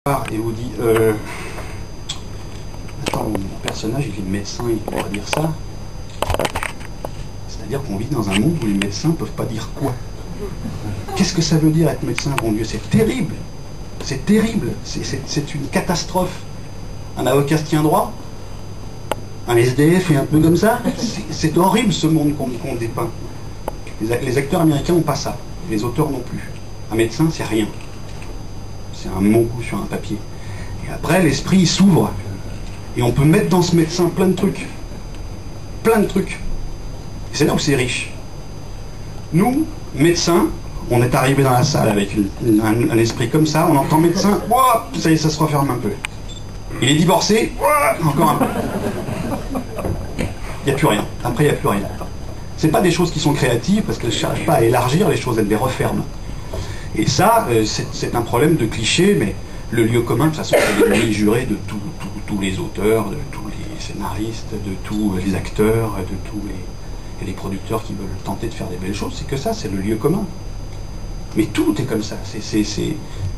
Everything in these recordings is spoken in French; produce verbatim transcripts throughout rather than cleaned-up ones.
Et vous dit euh, attends, mon personnage il est médecin, il ne peut pas dire ça. C'est-à-dire qu'on vit dans un monde où les médecins ne peuvent pas dire quoi. Qu'est-ce que ça veut dire être médecin, bon Dieu? C'est terrible. C'est terrible. C'est une catastrophe. Un avocat se tient droit. Un S D F est un peu comme ça. C'est horrible ce monde qu'on qu'on dépeint. Les, les acteurs américains n'ont pas ça. Les auteurs non plus. Un médecin, c'est rien. C'est un mot sur un papier. Et après, l'esprit s'ouvre. Et on peut mettre dans ce médecin plein de trucs. Plein de trucs. Et c'est là où c'est riche. Nous, médecins, on est arrivé dans la salle avec une, une, un, un esprit comme ça, on entend médecin, ouah, ça y est, ça se referme un peu. Il est divorcé, ouah, encore un peu. Il n'y a plus rien. Après, il n'y a plus rien. C'est pas des choses qui sont créatives parce qu'elles ne cherchent pas à élargir les choses, elles les referment. Et ça, euh, c'est un problème de cliché, mais le lieu commun, de toute façon, c'est l'ennemi juré de tous les auteurs, de tous les scénaristes, de tous les acteurs, de tous les, les producteurs qui veulent tenter de faire des belles choses. C'est que ça, c'est le lieu commun. Mais tout est comme ça. C'est, c'est...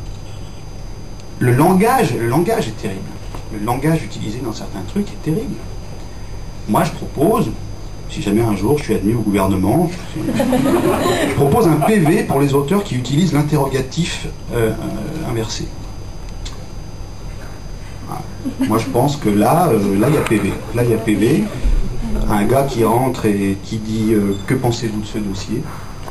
Le langage, le langage est terrible. Le langage utilisé dans certains trucs est terrible. Moi, je propose, si jamais un jour je suis admis au gouvernement, je propose un P V pour les auteurs qui utilisent l'interrogatif euh, euh, inversé. Voilà. Moi, je pense que là, euh, là, il y a P V. Là, il y a P V. Un gars qui rentre et qui dit euh, « Que pensez-vous de ce dossier ?»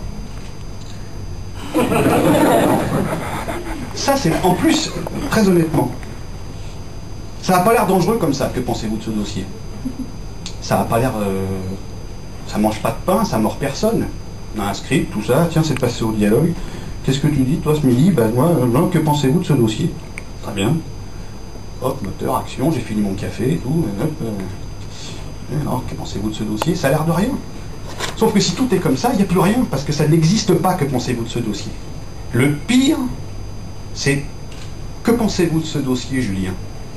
Ça, c'est en plus, très honnêtement, ça n'a pas l'air dangereux comme ça. Que pensez-vous de ce dossier? Ça n'a pas l'air... Euh, ça mange pas de pain, ça mord personne. On a un script, tout ça, tiens, c'est passé au dialogue. Qu'est-ce que tu dis, toi, ce midi? Ben, moi, euh, que pensez-vous de ce dossier? Très bien. Hop, moteur, action, j'ai fini mon café et tout. Hop, euh, alors, que pensez-vous de ce dossier? Ça a l'air de rien. Sauf que si tout est comme ça, il n'y a plus rien, parce que ça n'existe pas. Que pensez-vous de ce dossier? Le pire, c'est que pensez-vous de ce dossier, Julien?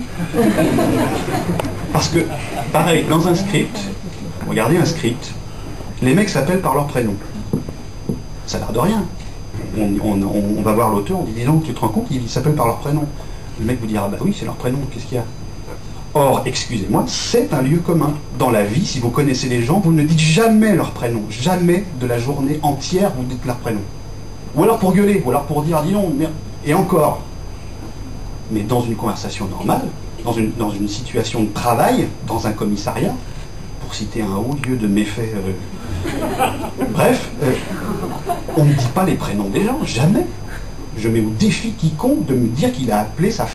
Parce que, pareil, dans un script, regardez un script, les mecs s'appellent par leur prénom. Ça a l'air de rien. On, on, on va voir l'auteur, on dit, dis donc, tu te rends compte, ils s'appellent par leur prénom. Le mec vous dira, bah oui, c'est leur prénom, qu'est-ce qu'il y a? Or, excusez-moi, c'est un lieu commun. Dans la vie, si vous connaissez les gens, vous ne dites jamais leur prénom. Jamais de la journée entière, vous dites leur prénom. Ou alors pour gueuler, ou alors pour dire, dis donc, merde. Et encore. Mais dans une conversation normale, dans une, dans une situation de travail, dans un commissariat, pour citer un haut lieu de méfaits, euh, bref, euh, on ne dit pas les prénoms des gens, jamais. Je mets au défi quiconque de me dire qu'il a appelé sa